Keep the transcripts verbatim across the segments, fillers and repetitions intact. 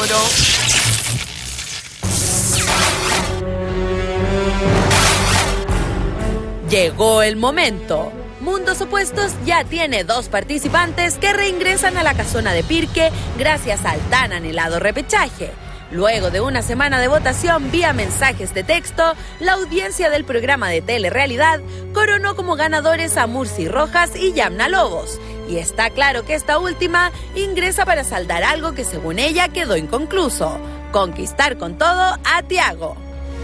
oro. Llegó el momento. Mundos Opuestos ya tiene dos participantes que reingresan a la casona de Pirque gracias al tan anhelado repechaje. Luego de una semana de votación vía mensajes de texto, la audiencia del programa de telerrealidad coronó como ganadores a Murci Rojas y Yamna Lobos. Y está claro que esta última ingresa para saldar algo que según ella quedó inconcluso: conquistar con todo a Tiago.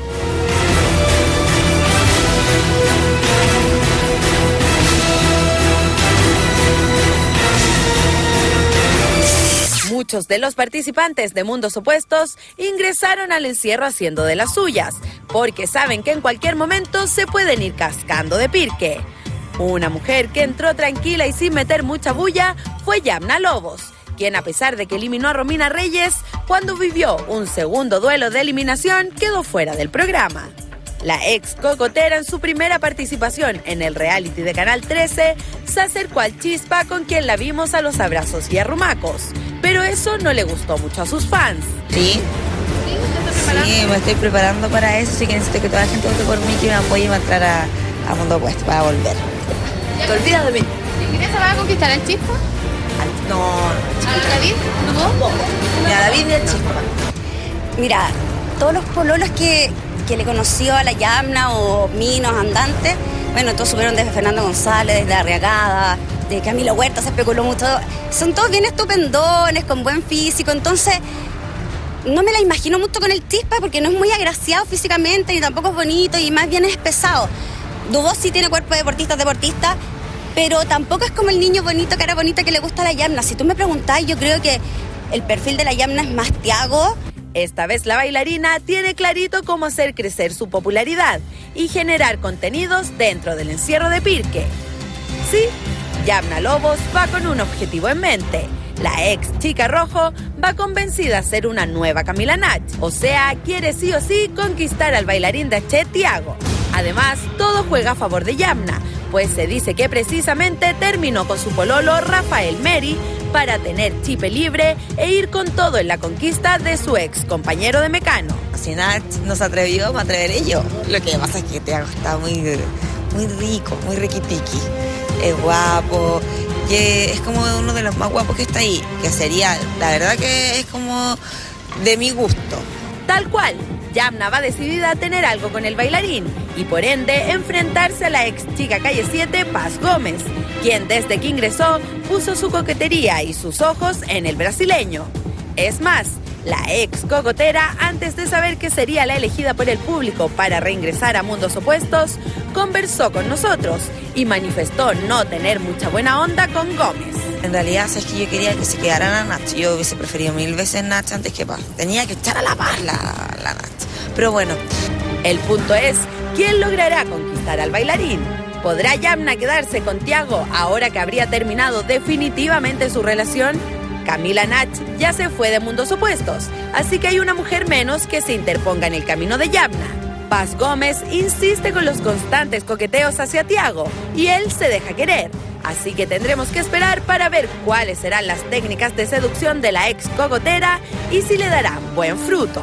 Muchos de los participantes de Mundos Opuestos ingresaron al encierro haciendo de las suyas, porque saben que en cualquier momento se pueden ir cascando de Pirque. Una mujer que entró tranquila y sin meter mucha bulla fue Yamna Lobos, quien a pesar de que eliminó a Romina Reyes, cuando vivió un segundo duelo de eliminación quedó fuera del programa. La ex cocotera en su primera participación en el reality de Canal trece se acercó al Chispa, con quien la vimos a los abrazos y arrumacos, pero eso no le gustó mucho a sus fans. Sí, sí, me estoy preparando para eso, así que necesito que toda la gente vote por mí, que me apoye para entrar a, a Mundo Opuesto, para volver. ¿Te olvidas de mí? ¿Ingresa va a conquistar al Chispa? No, ¿A David? ¿No? Mira, David y el Chispa. Mira, todos los pololos que... que le conoció a la Yamna o Minos Andantes, bueno, todos supieron desde Fernando González, de Arriagada, de Camilo Huerta, se especuló mucho. Son todos bien estupendones, con buen físico, entonces no me la imagino mucho con el Chispa porque no es muy agraciado físicamente y tampoco es bonito y más bien es pesado. Dubós sí tiene cuerpo de deportista, deportista, pero tampoco es como el niño bonito, cara bonita que le gusta a la Yamna. Si tú me preguntás, yo creo que el perfil de la Yamna es más Tiago. Esta vez la bailarina tiene clarito cómo hacer crecer su popularidad y generar contenidos dentro del encierro de Pirque. Sí, Yamna Lobos va con un objetivo en mente. La ex chica rojo va convencida a ser una nueva Camila Nach, o sea, quiere sí o sí conquistar al bailarín de H, Tiago. Además, todo juega a favor de Yamna, pues se dice que precisamente terminó con su pololo Rafael Meri para tener chipe libre e ir con todo en la conquista de su ex compañero de Mecano. Si Nach no se atrevió, me atreveré yo. Lo que pasa es que Tiago está muy, muy rico, muy riquitiqui. Es guapo, que es como uno de los más guapos que está ahí, que sería, la verdad que es como de mi gusto. Tal cual, Yamna va decidida a tener algo con el bailarín y por ende enfrentarse a la ex chica Calle siete, Paz Gómez, quien desde que ingresó puso su coquetería y sus ojos en el brasileño. Es más, la ex cocotera, antes de saber que sería la elegida por el público para reingresar a Mundos Opuestos, conversó con nosotros y manifestó no tener mucha buena onda con Gómez. En realidad, es que yo quería que se quedaran a Nach. Yo hubiese preferido mil veces Nach antes que Paz. Tenía que echar a la Paz la, la Nach. Pero bueno. El punto es, ¿quién logrará conquistar al bailarín? ¿Podrá Yamna quedarse con Tiago ahora que habría terminado definitivamente su relación? Camila Nach ya se fue de Mundos Opuestos, así que hay una mujer menos que se interponga en el camino de Yamna. Paz Gómez insiste con los constantes coqueteos hacia Tiago y él se deja querer. Así que tendremos que esperar para ver cuáles serán las técnicas de seducción de la ex cocotera y si le darán buen fruto.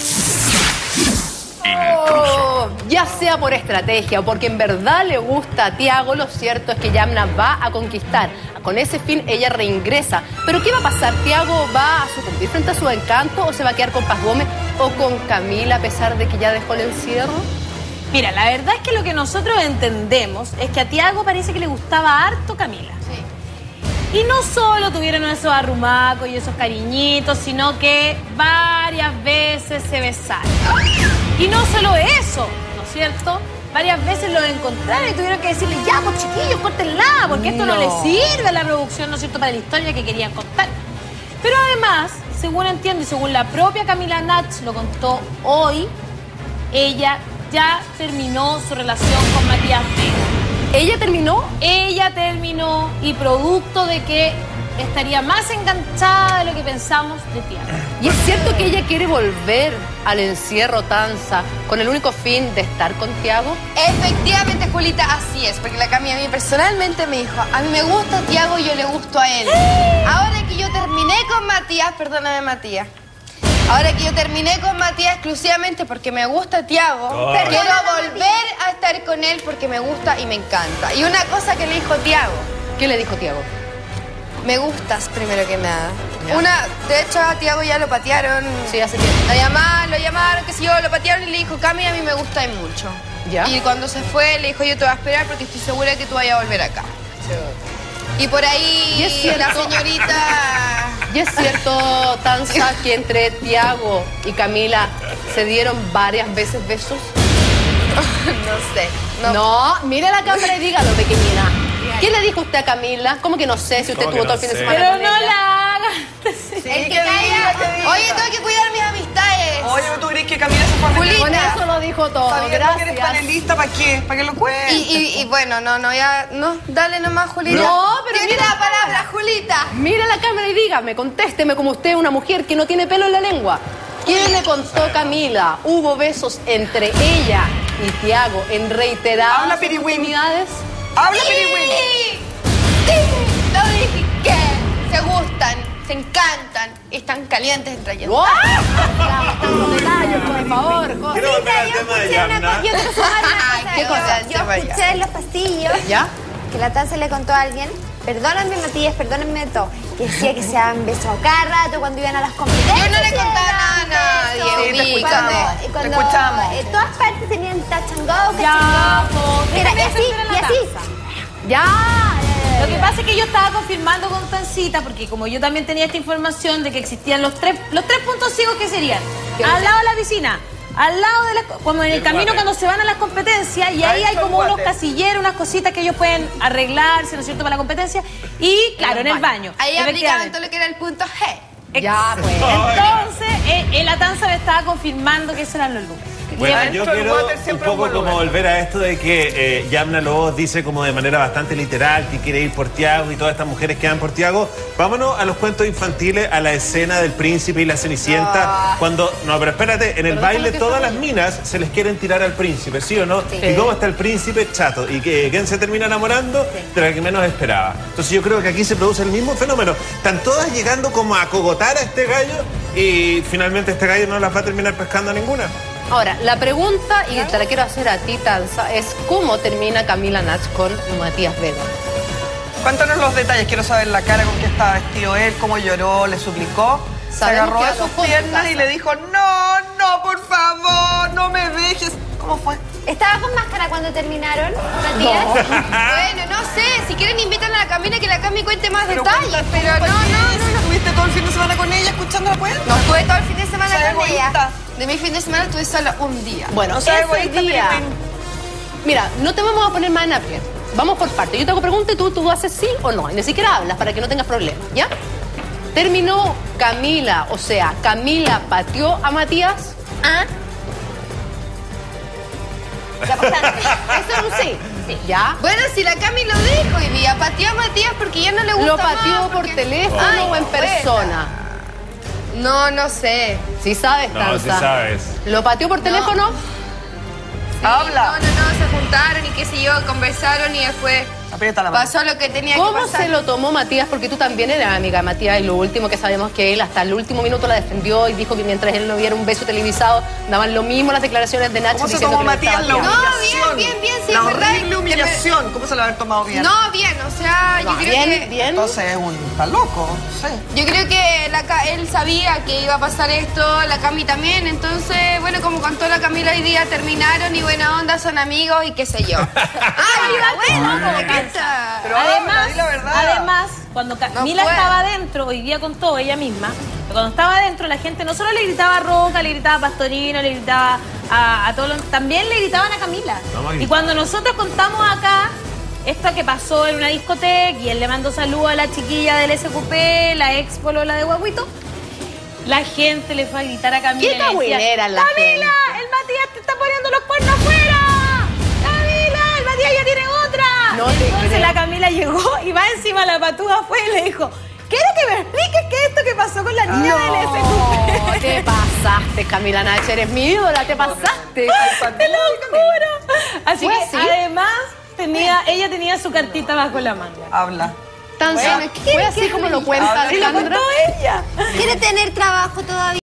Oh, ya sea por estrategia o porque en verdad le gusta a Tiago, lo cierto es que Yamna va a conquistar. Con ese fin ella reingresa. ¿Pero qué va a pasar? ¿Tiago va a sucumbir frente a su encanto o se va a quedar con Paz Gómez o con Camila a pesar de que ya dejó el encierro? Mira, la verdad es que lo que nosotros entendemos es que a Tiago parece que le gustaba harto Camila. Sí. Y no solo tuvieron esos arrumacos y esos cariñitos, sino que varias veces se besaron. Y no solo eso, ¿no es cierto? Varias veces los encontraron y tuvieron que decirle, ya, pues chiquillos, córtenla, porque esto no, no le sirve a la producción, ¿no es cierto?, para la historia que querían contar. Pero además, según entiendo y según la propia Camila Nach lo contó hoy, ella ya terminó su relación con Matías Vega. ¿Ella terminó? Ella terminó y producto de que estaría más enganchada de lo que pensamos de Tiago. ¿Y es cierto que ella quiere volver al encierro Tanza con el único fin de estar con Tiago? Efectivamente, Julita, así es, porque la Cami a mí personalmente me dijo, a mí me gusta Tiago y yo le gusto a él. ¡Eh! Ahora que yo terminé con Matías, perdóname Matías, Ahora que yo terminé con Matías exclusivamente porque me gusta Tiago, Oh. pero quiero volver a estar con él porque me gusta y me encanta. Y una cosa que le dijo Tiago, ¿Qué le dijo Tiago? me gustas primero que nada. Ya. Una, de hecho a Tiago ya lo patearon. Sí, hace tiempo. Lo llamaron, lo llamaron, qué sé yo, lo patearon y le dijo, Cami, a mí me gusta mucho. ¿Ya? Y cuando se fue, le dijo, yo te voy a esperar porque estoy segura que tú vayas a volver acá. Y por ahí Y es cierto. la señorita... ¿Y es cierto, Tanza, que entre Tiago y Camila se dieron varias veces besos? no sé. No. No, mire la cámara y dígalo, pequeñina. ¿Qué le dijo usted a Camila? ¿Cómo que no sé si usted ¿Cómo que estuvo todo no el fin de sé? semana Pero con no ella? la hagas. El que caiga. Oye, tengo que cuidar mis amistades. Oye, ¿tú crees que Camila se fue a meter Julita. Con eso lo dijo todo, Sabiendo que eres gracias. panelista, ¿para qué? ¿Para qué lo cuentes? Y, y, y bueno, no, no, ya, no, dale nomás, Julita. No, pero Tiene mira la palabra, Julita. Mire la cámara y dígame, contésteme como usted, una mujer que no tiene pelo en la lengua. ¿Quién le contó Camila? ¿Hubo besos entre ella y Tiago en reiteradas Habla, Piriwin. oportunidades? ¡Habla, Sí, Piriwin! sí, lo dije que se gustan, se encantan y están calientes entre ellos. ¡Wow! Tantos detalles, por favor. cosa. Quiero volver al tema de Yamna. Yo quiero sumar una Ay, cosa. qué Yo- cosa, Yo vaya. escuché en los pasillos ¿Ya? que la Tanza le contó a alguien, perdónenme Matías, perdónenme de todo, que decía que se habían besado cada rato cuando iban a las competencias. Yo no le se contaba daban nada a besos. nadie, Sí, te ubícate. escuchamos. Y cuando Te escuchamos. en todas partes tenían touch and go, Ya, catch and po, go. Que era- y déjame así, defender a y la así. Tanza. ¡Ya! Lo que pasa es que yo estaba confirmando con Tancita, porque como yo también tenía esta información de que existían los tres, los tres puntos ciegos que serían al lado de la piscina, al lado de la, como en el El camino water. cuando se van a las competencias, y Ahí ahí hay está el como unos water. casilleros, unas cositas que ellos pueden arreglarse, ¿no es cierto?, para la competencia, y claro, en el baño. Ahí aplicaban efectivamente. todo lo que era el punto G. Ya, pues. Entonces, eh, eh, la Tanza me estaba confirmando que esos eran los lugares. Bueno, Y- Adentro yo del quiero water un siempre poco hubo como lugar. volver a esto de que eh, Yamna Lobos dice como de manera bastante literal que quiere ir por Tiago y todas estas mujeres que van por Tiago. Vámonos a los cuentos infantiles, a la escena del príncipe y la cenicienta, cuando, no, pero espérate, en el Pero baile déjame que todas se las minas se les quieren tirar al príncipe, ¿sí o no? ¿Y cómo está el príncipe? Chato. ¿Y que, quién se termina enamorando? De la que menos esperaba. Entonces yo creo que aquí se produce el mismo fenómeno. Están todas llegando como a cogotar a este gallo y finalmente este gallo no las va a terminar pescando a ninguna. Ahora, la pregunta, y te la quiero hacer a ti, Tanza, es ¿cómo termina Camila Nach con Matías Vega? Cuéntanos los detalles, quiero saber la cara con que estaba vestido él, cómo lloró, le suplicó. Se Sabemos agarró que a algo sus fue en tu piernas y casa. le dijo, no, no, por favor, no me dejes. ¿Cómo fue? ¿Estaba con máscara cuando terminaron, Matías? Bueno, no sé, si quieren invitan a la Camila que la Cami cuente más Pero detalles, cuenta tú, pero no, ¿para no, qué? no, Si no. ¿Estuviste todo el fin de semana con ella escuchando la cuenta? No estuve todo el fin de semana Soy con ella. egoísta. De mi fin de semana estuve solo un día. Bueno, No seas ese egoísta, día... Piriwin. Mira, no te vamos a poner más en aprieto. Vamos por partes. Yo te hago preguntas y tú, tú haces sí o no. Y ni siquiera hablas para que no tengas problemas, ¿ya? Terminó Camila, o sea, Camila pateó a Matías. ¿Ah? Eso es un sí. Sí. ¿Ya? Bueno, si la Cami lo dijo hoy día, pateó a Matías porque ya no le gusta ¿Lo pateó más, por porque- teléfono Ay, o en buena. persona? No, no sé. Sí sabes, No, Tanza. sí sabes. ¿Lo pateó por teléfono? Sí, Habla. No, no, no, se juntaron y qué sé yo, conversaron y después Aprieta la mano. pasó lo que tenía que ¿Cómo pasar. se lo tomó Matías? Porque tú también eras amiga de Matías y lo último que sabemos que él hasta el último minuto la defendió y dijo que mientras él no viera un beso televisado daban lo mismo las declaraciones de Nacho ¿Cómo se diciendo tomó que le Matías la estaba No, humillación? bien, bien, bien, sí, La es verdad. horrible humillación. ¿Cómo se la haber tomado bien? No, bien, o sea, yo No, creo bien, que... bien. Entonces es un... Está loco, no sé. Yo creo que la Ca- él sabía que iba a pasar esto, la Cami también, entonces, bueno, como contó la Camila hoy día, terminaron y buena onda, son amigos y qué sé yo. ¡Ay, bueno! cacha. Pero Además, habla, di la verdad. además, cuando Camila puedo. estaba adentro, hoy día contó ella misma, que cuando estaba adentro la gente no solo le gritaba a Roca, le gritaba a Pastorino, le gritaba a, a todos los... También le gritaban a Camila. Vamos aquí. Y cuando nosotros contamos acá esto que pasó en una discoteca y él le mandó saludos a la chiquilla del S Q P, la ex polola de Guaguito, la gente le fue a gritar a Camila. ¿Qué y le decía, cagüinera la Camila, gente? el Matías te está poniendo los cuernos afuera. Camila, el Matías ya tiene otra. No te Entonces creo. la Camila llegó y va encima la patúa fue y le dijo, quiero que me expliques qué es esto que pasó con la niña del S Q P. Te pasaste, Camila Nach, eres mi ídola, te pasaste. Te lo juro. Así ¿Fue que así? además tenía, ella tenía su cartita bajo la manga. Habla. Tanza, Bueno, fue así como lo cuenta Habla. Y lo Alejandra. contó ella. ¿Quiere tener trabajo todavía?